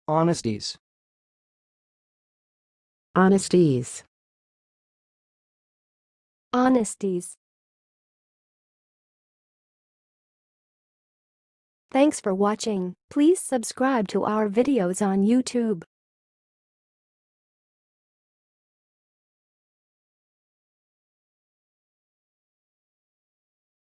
Honesties. Honesties. Honesties. Thanks for watching. Please subscribe to our videos on YouTube.